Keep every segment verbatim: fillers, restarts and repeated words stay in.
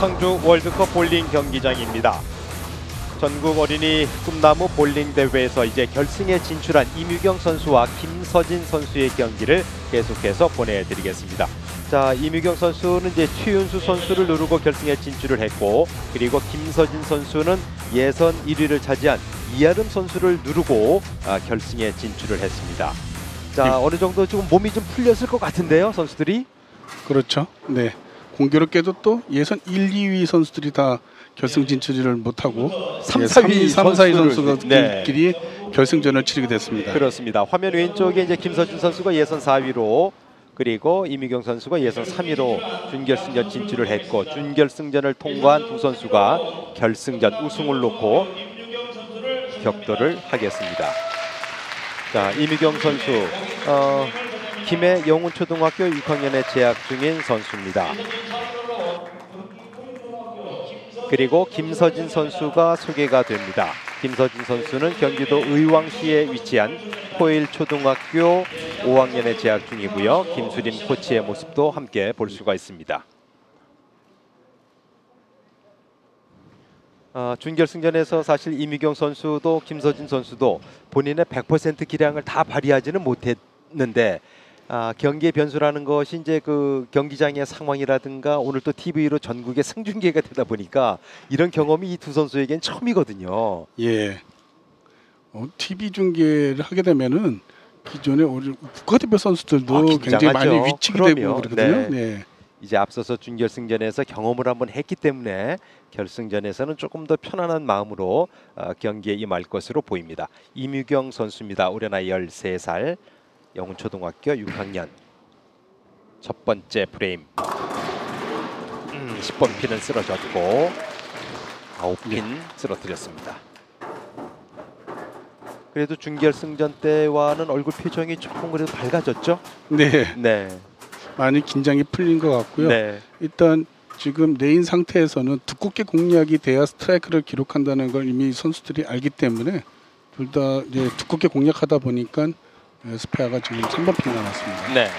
상주 월드컵 볼링 경기장입니다. 전국 어린이 꿈나무 볼링 대회에서 이제 결승에 진출한 이뮤경 선수와 김서진 선수의 경기를 계속해서 보내드리겠습니다. 자, 이뮤경 선수는 이제 최윤수 선수를 누르고 결승에 진출을 했고, 그리고 김서진 선수는 예선 일 위를 차지한 이아름 선수를 누르고 아, 결승에 진출을 했습니다. 자, 네. 어느 정도 지금 몸이 좀 풀렸을 것 같은데요, 선수들이? 그렇죠. 네. 공교롭게도 또 예선 일, 이 위 선수들이 다 결승 진출을 못하고 삼, 사 위 삼, 사 위 선수들끼리 네. 결승전을 치르게 됐습니다. 그렇습니다. 화면 왼쪽에 이제 김서진 선수가 예선 사 위로, 그리고 이뮤경 선수가 예선 삼 위로 준결승전 진출을 했고, 준결승전을 통과한 두 선수가 결승전 우승을 놓고 격돌을 하겠습니다. 자, 이뮤경 선수 어, 김해 영훈초등학교 육 학년에 재학 중인 선수입니다. 그리고 김서진 선수가 소개가 됩니다. 김서진 선수는 경기도 의왕시에 위치한 포일초등학교 오 학년에 재학 중이고요. 김수림 코치의 모습도 함께 볼 수가 있습니다. 어, 준결승전에서 사실 이뮤경 선수도 김서진 선수도 본인의 백 퍼센트 기량을 다 발휘하지는 못했는데, 아, 경기의 변수라는 것이 이제 그 경기장의 상황이라든가 오늘 또 티비로 전국에 생중계가 되다 보니까 이런 경험이 이 두 선수에겐 처음이거든요. 예. 어, 티비 중계를 하게 되면은 기존의 우리 국가대표 선수들도 아, 굉장히 많이 위축이 그럼요. 되고 그러거든요. 네. 네. 이제 앞서서 준결승전에서 경험을 한번 했기 때문에 결승전에서는 조금 더 편안한 마음으로 어, 경기에 임할 것으로 보입니다. 이뮤경 선수입니다. 올해 나이 열세 살, 영훈초등학교 육 학년. 첫 번째 프레임. 음, 십 번 핀은 쓰러졌고 아홉 핀 네. 쓰러뜨렸습니다. 그래도 준결승전 때와는 얼굴 표정이 조금 그래도 밝아졌죠? 네. 네. 많이 긴장이 풀린 것 같고요. 네. 일단 지금 레인 상태에서는 두껍게 공략이 돼야 스트라이크를 기록한다는 걸 이미 선수들이 알기 때문에 둘 다 이제 두껍게 공략하다 보니까 스페어가 지금 삼 번 핀 남았습니다. 네.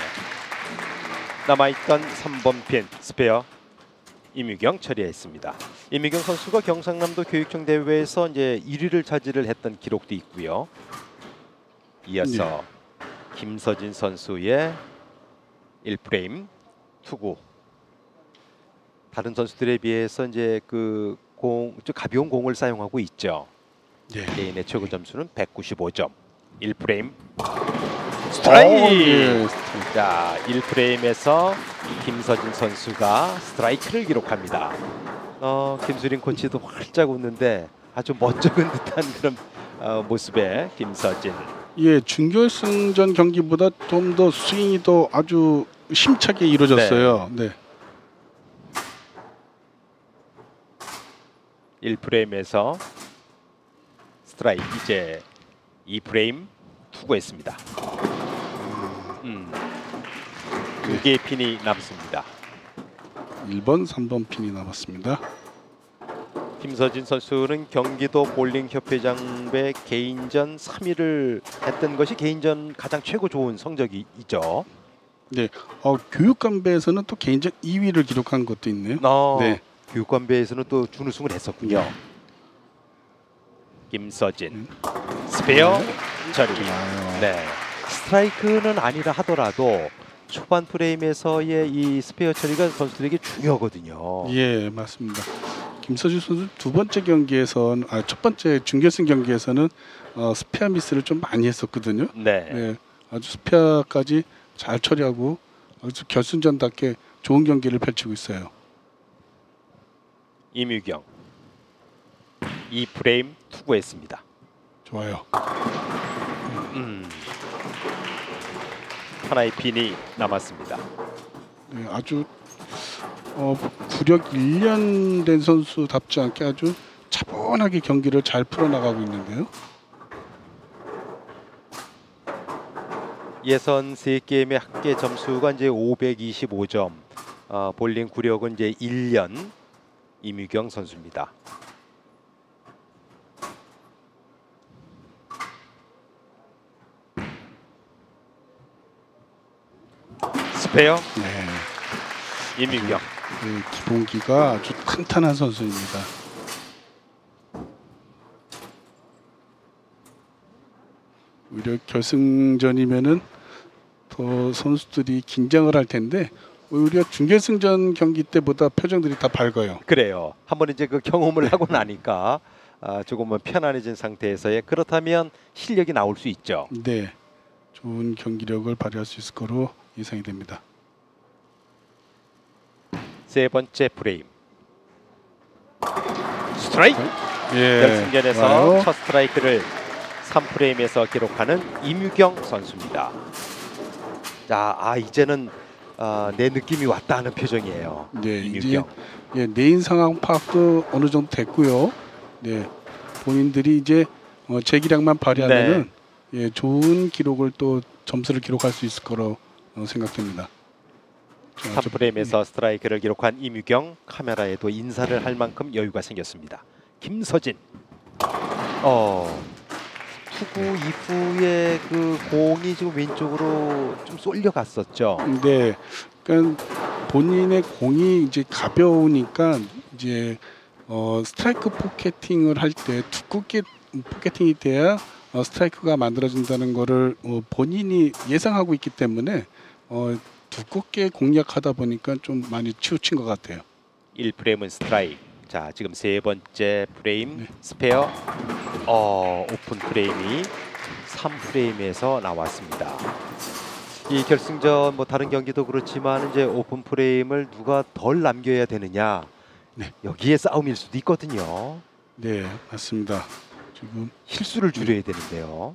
남아있던 삼 번 핀 스페어 이뮤경 처리했습니다. 이뮤경 선수가 경상남도 교육청 대회에서 이제 일 위를 차지를 했던 기록도 있고요. 이어서 네. 김서진 선수의 일 프레임 투구. 다른 선수들에 비해서 이제 그 공, 좀 가벼운 공을 사용하고 있죠. 네. 개인의 최고 점수는 백구십오 점. 일 프레임 스트라이크. 오, 네. 자, 일 프레임에서 김서진 선수가 스트라이크를 기록합니다. 어, 김수린 코치도 활짝 웃는데 아주 멋쩍은 듯한 그런 어, 모습의 김서진. 예, 준결승전 경기보다 좀 더 스윙이 더 아주 힘차게 이루어졌어요. 네. 네. 일 프레임에서 스트라이크. 이제 이 프레임 투구했습니다. 음. 두 개의 핀이 남습니다. 일 번, 삼 번 핀이 남았습니다. 김서진 선수는 경기도 볼링 협회장배 개인전 삼 위를 했던 것이 개인전 가장 최고 좋은 성적이죠. 네, 어, 교육감배에서는 또 개인전 이 위를 기록한 것도 있네요. 어, 네, 교육감배에서는 또 준우승을 했었군요. 네. 김서진 음. 스페어 처리. 네, 스트라이크는 아니라 하더라도 초반 프레임에서의 이 스페어 처리가 선수들에게 중요하거든요. 예, 맞습니다. 김서진 선수 두 번째 경기에서는 아, 첫 번째 준결승 경기에서는 어, 스페어 미스를 좀 많이 했었거든요. 네. 네, 아주 스페어까지 잘 처리하고 아주 결승전답게 좋은 경기를 펼치고 있어요. 이뮤경 이 프레임 투구했습니다. 좋아요. 음. 하나의 핀이 남았습니다. 네, 아주 어, 구력 일 년 된 선수답지 않게 아주 차분하게 경기를 잘 풀어나가고 있는데요. 예선 세 게임의 합계 점수가 이제 오백이십오 점. 어, 볼링 구력은 이제 일 년 이뮤경 선수입니다. 스페어. 네. 이뮤경 네, 기본기가 아주 탄탄한 선수입니다. 오히려 결승전이면은 더 선수들이 긴장을 할 텐데 오히려 준결승전 경기 때보다 표정들이 다 밝아요. 그래요. 한번 이제 그 경험을 하고 나니까 아, 조금은 편안해진 상태에서의 그렇다면 실력이 나올 수 있죠. 네, 좋은 경기력을 발휘할 수 있을 거로 예상이 됩니다. 세 번째 프레임. 스트라이크. 예, 결승전에서 좋아요. 첫 스트라이크를 삼 프레임에서 기록하는 임유경 선수입니다. 자, 아 이제는 어, 내 느낌이 왔다 하는 표정이에요. 네, 이제 임유경. 예, 내인 상황 파악도 어느 정도 됐고요. 네, 본인들이 이제 어, 재기량만 발휘하면은 예, 좋은 기록을 또 점수를 기록할 수 있을 거로 어, 생각됩니다. 자, 삼 저- 프레임에서 스트라이크를 기록한 임유경, 카메라에도 인사를 할 만큼 여유가 생겼습니다. 김서진. 어, 투구 이후에 그 공이 지금 왼쪽으로 좀 쏠려갔었죠. 네, 그러니까 본인의 공이 이제 가벼우니까 이제 어, 스트라이크 포켓팅을 할 때 두껍게 포켓팅이 돼야 어, 스트라이크가 만들어진다는 거를 어, 본인이 예상하고 있기 때문에 어, 두껍게 공략하다 보니까 좀 많이 치우친 것 같아요. 일 프레임은 스트라이크. 자, 지금 세 번째 프레임 네. 스페어. 어, 오픈 프레임이 삼 프레임에서 나왔습니다. 이 결승전 뭐 다른 경기도 그렇지만 이제 오픈 프레임을 누가 덜 남겨야 되느냐. 네. 여기에 싸움일 수도 있거든요. 네, 맞습니다. 지금 실수를 줄여야 되는데요.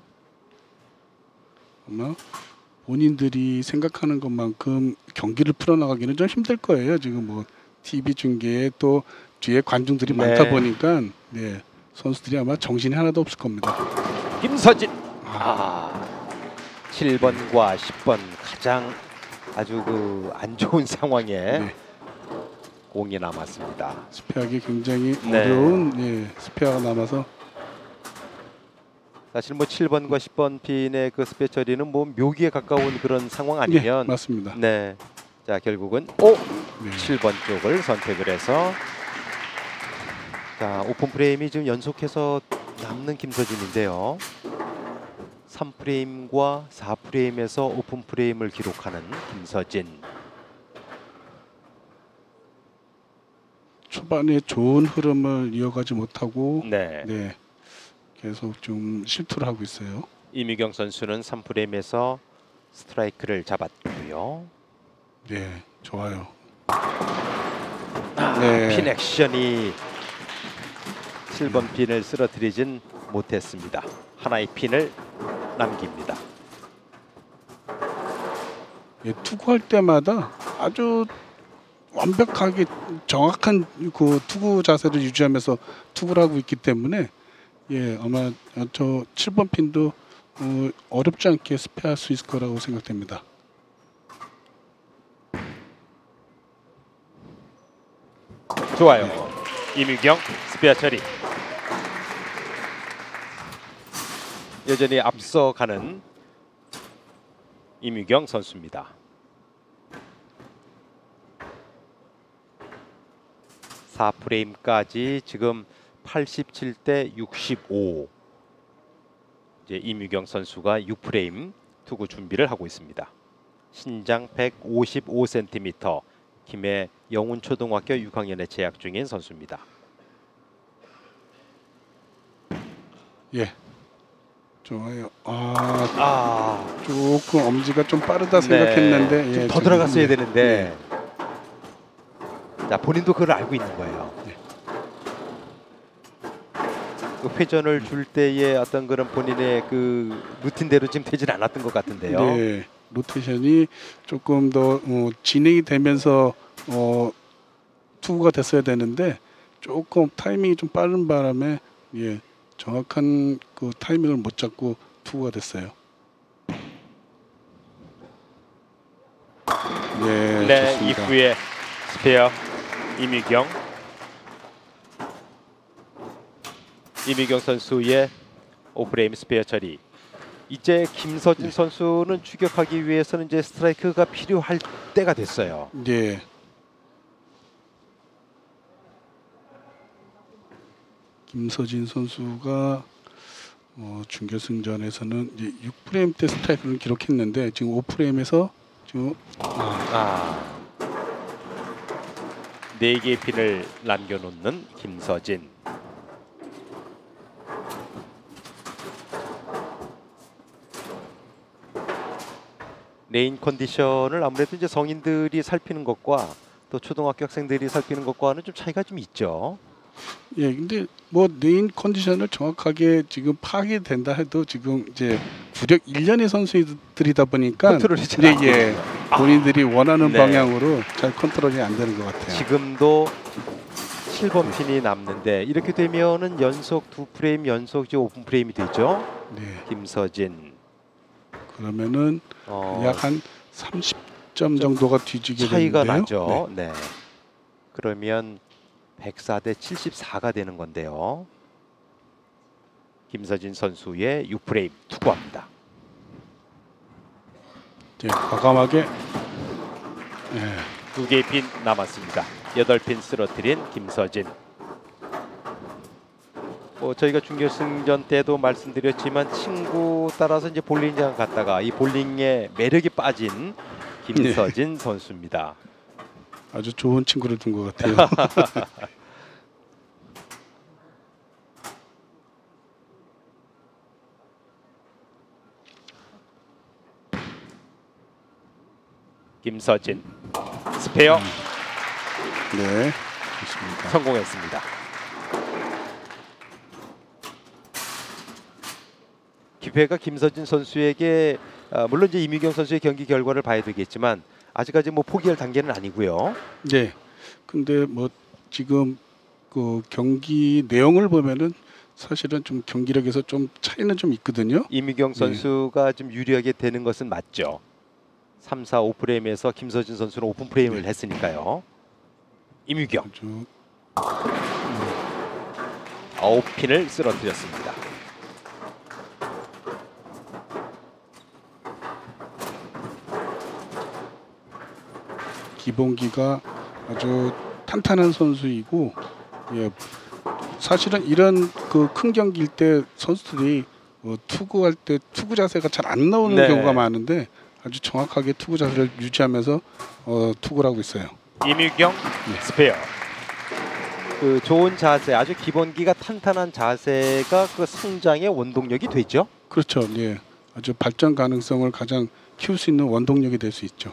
아마 본인들이 생각하는 것만큼 경기를 풀어나가기는 좀 힘들 거예요. 지금 뭐 티비 중계에 또 뒤에 관중들이 네. 많다 보니까 네, 선수들이 아마 정신이 하나도 없을 겁니다. 김서진. 아, 칠 번과 십 번 가장 아주 그 안 좋은 상황에 네, 공이 남았습니다. 스페어하기 굉장히 네. 어려운 예, 스페어가 남아서 사실 뭐 칠 번과 십 번 핀의 그 스페어 처리는 뭐 묘기에 가까운 그런 상황 예, 아니면 맞습니다. 네. 자, 결국은 오 네. 칠 번 쪽을 선택을 해서 자, 오픈 프레임이 지금 연속해서 남는 김서진인데요. 삼 프레임과 사 프레임에서 오픈 프레임을 기록하는 김서진. 초반에 좋은 흐름을 이어가지 못하고 네. 네, 계속 좀 실투를 하고 있어요. 이미경 선수는 삼 프레임에서 스트라이크를 잡았고요. 네, 좋아요. 아, 네. 핀 액션이 칠 번 핀을 쓰러뜨리진 못했습니다. 하나의 핀을 남깁니다. 예, 투구할 때마다 아주 완벽하게 정확한 그 투구 자세를 유지하면서 투구를 하고 있기 때문에 예, 아마 저 칠 번 핀도 어, 어렵지 않게 스페어할 수 있을 거라고 생각됩니다. 좋아요. 이미경 스페어 처리. 여전히 앞서가는 이미경 선수입니다. 사 프레임까지 지금 팔십칠 대 육십오. 이제 이미경 선수가 육 프레임 투구 준비를 하고 있습니다. 신장 백오십오 센티미터, 김해 영운초등학교 육 학년에 재학 중인 선수입니다. 예, 좋아요. 아, 아, 조금 엄지가 좀 빠르다 생각했는데 네, 예, 좀 더 지금, 들어갔어야 예, 되는데 자, 본인도 그걸 알고 있는 거예요. 네. 그 회전을 줄 때의 어떤 그런 본인의 그 루틴대로 지금 되질 않았던 것 같은데요. 네, 로테이션이 조금 더 어, 진행이 되면서 어, 투구가 됐어야 되는데 조금 타이밍이 좀 빠른 바람에 예, 정확한 그 타이밍을 못 잡고 투구가 됐어요. 네, 네, 좋습니다. 이후에 스페어 이미경 이미경 선수의 오프레임 스페어 처리. 이제 김서진 선수는 추격하기 위해서는 이제 스트라이크가 필요할 때가 됐어요. 네, 김서진 선수가 어, 준결승전에서는 이제 육 프레임 때 스트라이크를 기록했는데 지금 오 프레임에서 지금 아, 네 개의 핀을 남겨놓는 김서진. 레인 컨디션을 아무래도 이제 성인들이 살피는 것과 또 초등학교 학생들이 살피는 것과는 좀 차이가 좀 있죠. 예, 근데 뭐 네인 컨디션을 정확하게 지금 파악이 된다 해도 지금 이제 구력 일 년의 선수들이다 보니까 컨트롤이 잘 이제 안 예, 본인들이 원하는 네. 방향으로 잘 컨트롤이 안 되는 것 같아요. 지금도 칠 번 핀이 남는데 이렇게 되면은 연속 두 프레임 연속 이제 오픈 프레임이 되죠. 네, 김서진 그러면은 어, 약 한 삼십 점 정도가 뒤지게 차이가 되는데요. 나죠. 네. 그러면 백사 대 칠십사가 되는 건데요. 김서진 선수의 육 프레임 투구합니다. 네, 과감하게 예, 두 개의 핀 남았습니다. 여덟 핀 쓰러뜨린 김서진. 뭐 저희가 준결승전 때도 말씀드렸지만 친구 따라서 이제 볼링장 갔다가 이 볼링의 매력이 빠진 김서진 네. 선수입니다. 아주 좋은 친구를 둔 것 같아요. 김서진 스페어 네, 좋습니다. 성공했습니다. 기회가 김서진 선수에게 아, 물론 이제 이미경 선수의 경기 결과를 봐야 되겠지만 아직까지 뭐 포기할 단계는 아니고요. 네, 근데 뭐 지금 그 경기 내용을 보면은 사실은 좀 경기력에서 좀 차이는 좀 있거든요. 이미경 네. 선수가 좀 유리하게 되는 것은 맞죠. 삼, 사, 오 프레임에서 김서진 선수는 오픈 프레임을 네. 했으니까요. 이미경 아주 아홉 핀을 쓰러뜨렸습니다. 기본기가 아주 탄탄한 선수이고, 예, 사실은 이런 그 큰 경기일 때 선수들이 뭐 투구할 때 투구 자세가 잘 안 나오는 네. 경우가 많은데 아주 정확하게 투구 자세를 유지하면서 어, 투구를 하고 있어요. 이미경 네. 스페어. 그 좋은 자세, 아주 기본기가 탄탄한 자세가 그 성장의 원동력이 되죠. 그렇죠. 예, 아주 발전 가능성을 가장 키울 수 있는 원동력이 될 수 있죠.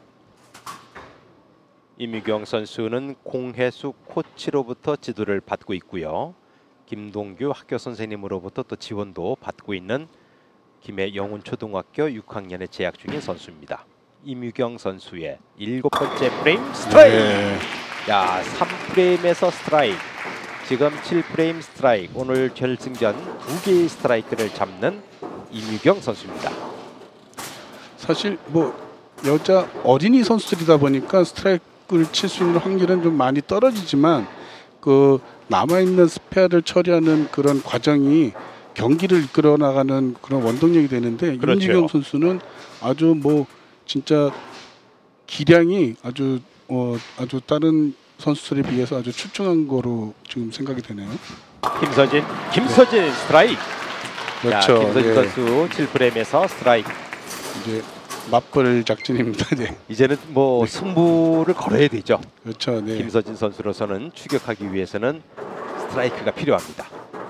이미경 선수는 공혜수 코치로부터 지도를 받고 있고요. 김동규 학교 선생님으로부터 또 지원도 받고 있는 김해 영훈초등학교 육 학년에 재학 중인 선수입니다. 이미경 선수의 일곱 번째 프레임 스트라이크. 네. 야, 삼 프레임에서 스트라이크. 지금 칠 프레임 스트라이크. 오늘 결승전 두 개의 스트라이크를 잡는 이미경 선수입니다. 사실 뭐 여자 어린이 선수들이다 보니까 스트라이크를 칠 수 있는 확률은 좀 많이 떨어지지만 그 남아 있는 스페어를 처리하는 그런 과정이 경기를 이끌어 나가는 그런 원동력이 되는데 그렇죠. 임지경 선수는 아주 뭐 진짜 기량이 아주 어 아주 다른 선수들에 비해서 아주 출중한 거로 지금 생각이 되네요. 김서진, 김서진 스트라이크. 그렇죠. 야, 김서진 예. 선수 칠 프레임에서 스트라이크. 이제 맞벌 작전입니다. 네. 이제는 뭐 승부를 걸어야 되죠. 그렇죠. 네. 김서진 선수로서는 추격하기 위해서는 스트라이크가 필요합니다.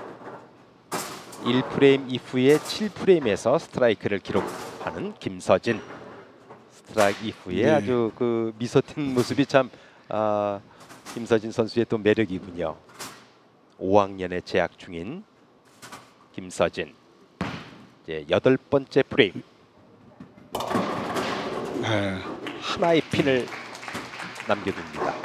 일 프레임 이후에 칠 프레임에서 스트라이크를 기록하는 김서진. 스트라이크 이후에 네. 아주 그 미소 띈 모습이 참 아, 김서진 선수의 또 매력이군요. 오 학년에 재학 중인 김서진. 이제 여덟 번째 프레임. 네. 하나의 핀을 남겨둡니다.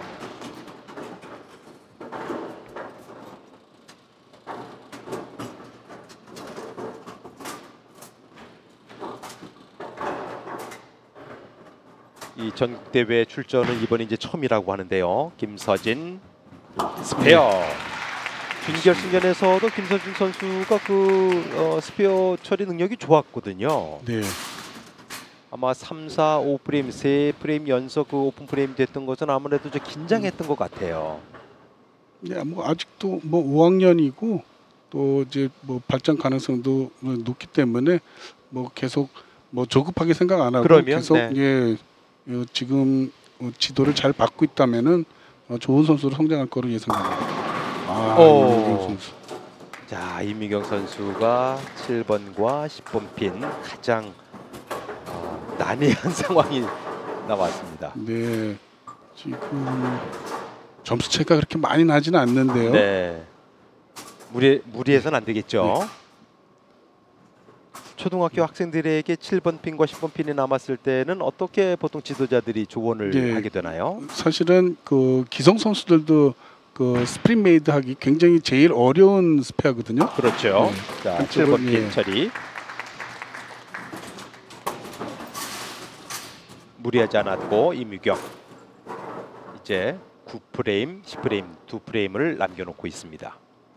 이 전국 대회 출전은 이번이 이제 처음이라고 하는데요. 김서진 스페어. 준결승전에서도 김서진 선수가 그 어, 스페어 처리 능력이 좋았거든요. 네. 아마 삼, 사, 오 프레임, 세 프레임 연속 그 오픈 프레임 됐던 것은 아무래도 좀 긴장했던 것 같아요. 네, 뭐 아직도 뭐 오 학년이고 또 이제 뭐 발전 가능성도 높기 때문에 뭐 계속 뭐 조급하게 생각 안 하고 그러면, 계속 네. 예 어, 지금 어, 지도를 잘 받고 있다면은 어, 좋은 선수로 성장할 거로 예상합니다. 아, 오. 이민경 선수. 자, 이미경 선수가 칠 번과 십 번 핀 가장 어, 난해한 상황이 나왔습니다. 네, 지금 점수 차이가 그렇게 많이 나지는 않는데요. 네. 무리 무리해서는 안 되겠죠. 네. 초등학교 학생들에게 칠 번 핀과 십 번 핀이 남았을 때는 어떻게 보통 지도자들이 조언을 네. 하게 되나요? 사실은 그 기성 선수들도 그 스프링 메이드 하기 굉장히 제일 어려운 스페어거든요. 그렇죠. 네. 자, 한쪽은, 칠 번 핀 예. 처리. 무리하지 않았고 이미경 이제 구 프레임, 십 프레임 두 프레임을 남겨놓고 있습니다.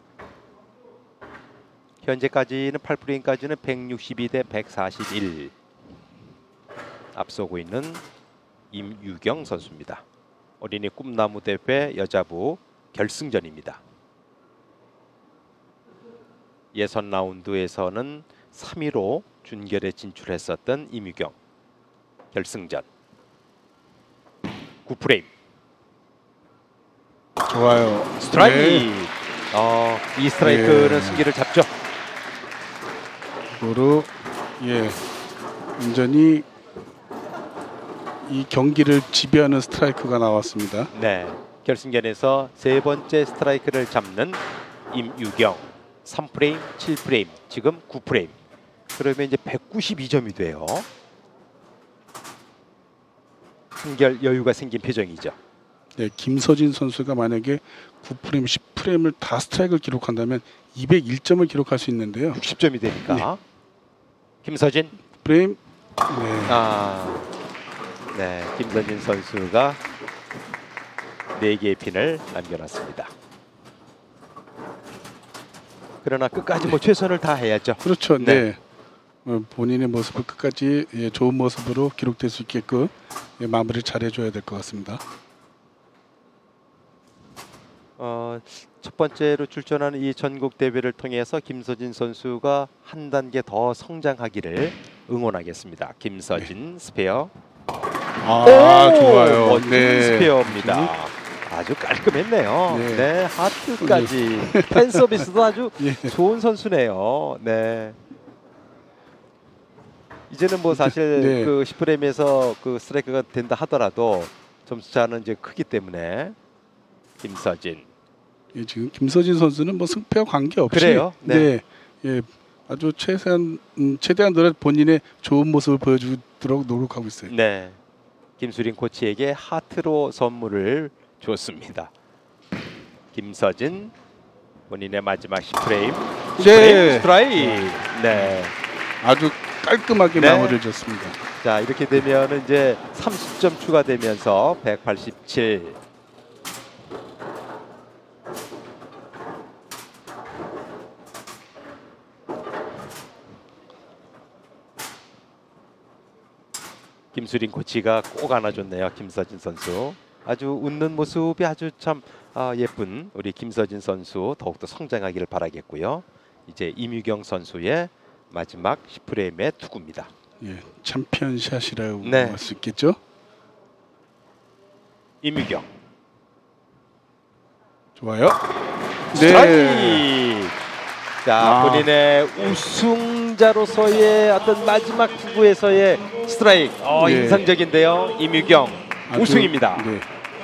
현재까지는 팔 프레임까지는 백육십이 대 백사십일 앞서고 있는 임유경 선수입니다. 어린이 꿈나무 대회 여자부 결승전입니다. 예선 라운드에서는 삼 위로 준결에 진출했었던 임유경. 결승전 구 프레임 좋아요. 스트라이크. 네. 어, 이 스트라이크는 예. 승기를 잡죠. 으로 예 완전히 이 경기를 지배하는 스트라이크가 나왔습니다. 네, 결승전에서 세 번째 스트라이크를 잡는 임유경. 삼 프레임, 칠 프레임, 지금 구 프레임. 그러면 이제 백구십이 점이 돼요. 한결 여유가 생긴 표정이죠. 네, 김서진 선수가 만약에 구 프레임, 십 프레임을 다 스트라이크를 기록한다면 이백일 점을 기록할 수 있는데요. 육십 점이 되니까. 네. 김서진. 프레임 네. 아, 네, 김서진 선수가 네 개의 핀을 남겨놨습니다. 그러나 끝까지 뭐 최선을 다해야죠. 그렇죠. 네. 네. 어, 본인의 모습을 끝까지 예, 좋은 모습으로 기록될 수 있게끔 예, 마무리를 잘해줘야 될 것 같습니다. 어, 첫 번째로 출전하는 이 전국 대회를 통해서 김서진 선수가 한 단계 더 성장하기를 응원하겠습니다. 김서진 스페어. 아, 오! 좋아요. 멋진 네. 스페어입니다. 아주 깔끔했네요. 네. 네, 하트까지 팬 서비스도 아주 예. 좋은 선수네요. 네. 이제는 뭐 사실 네. 그 십 프레임에서 그 스트라이크가 된다 하더라도 점수 차는 이제 크기 때문에 김서진. 예, 지금 김서진 선수는 뭐 승패와 관계없이 그래요? 네. 네. 예, 아주 최대한 음, 최대한 노래 본인의 좋은 모습을 보여주도록 노력하고 있어요. 네. 김수린 코치에게 하트로 선물을 줬습니다. 김서진 본인의 마지막 십 프레임. 구 네. 프레임 스트라이크. 네. 아주 깔끔하게 네. 마무리를 줬습니다. 자, 이렇게 되면은 이제 삼십 점 추가되면서 백팔십칠. 김수린 코치가 꼭 안아줬네요. 김서진 선수. 아주 웃는 모습이 아주 참 아, 예쁜 우리 김서진 선수 더욱더 성장하기를 바라겠고요. 이제 임유경 선수의 마지막 십 프레임의 투구입니다. 예, 챔피언샷이라고 네. 할 수 있겠죠. 임유경. 좋아요. 스트라이크. 자, 아. 본인의 우승자로서의 어떤 마지막 투구에서의 스트라이크. 어, 네. 인상적인데요. 임유경 아주, 우승입니다. 네.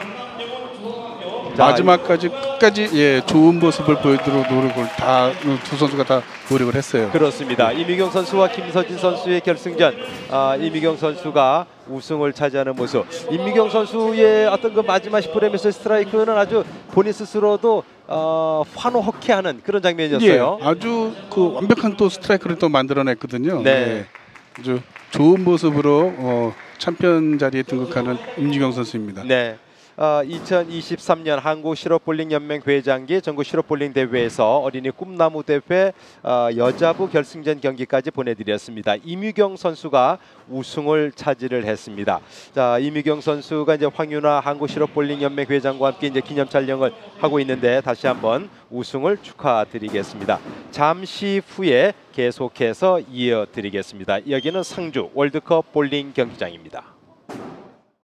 자, 마지막까지 끝까지 예, 좋은 모습을 보여주도록 노력을 다 두 선수가 다 노력을 했어요. 그렇습니다. 이미경 선수와 김서진 선수의 결승전. 아, 이미경 선수가 우승을 차지하는 모습. 임미경 선수의 어떤 그 마지막 십 프레임에서 스트라이크는 아주 본인 스스로도 어, 환호허케하는 그런 장면이었어요. 예, 아주 그 완벽한 또 스트라이크를 또 만들어냈거든요. 네. 예, 아주 좋은 모습으로 어, 챔피언 자리에 등극하는 임유경 선수입니다. 네. 어, 이천이십삼 년 한국 실업볼링 연맹 회장기 전국 실업볼링 대회에서 어린이 꿈나무 대회 어, 여자부 결승전 경기까지 보내드렸습니다. 이뮤경 선수가 우승을 차지를 했습니다. 자, 이뮤경 선수가 이제 황윤아 한국 실업볼링 연맹 회장과 함께 이제 기념 촬영을 하고 있는데 다시 한번 우승을 축하드리겠습니다. 잠시 후에 계속해서 이어드리겠습니다. 여기는 상주 월드컵 볼링 경기장입니다.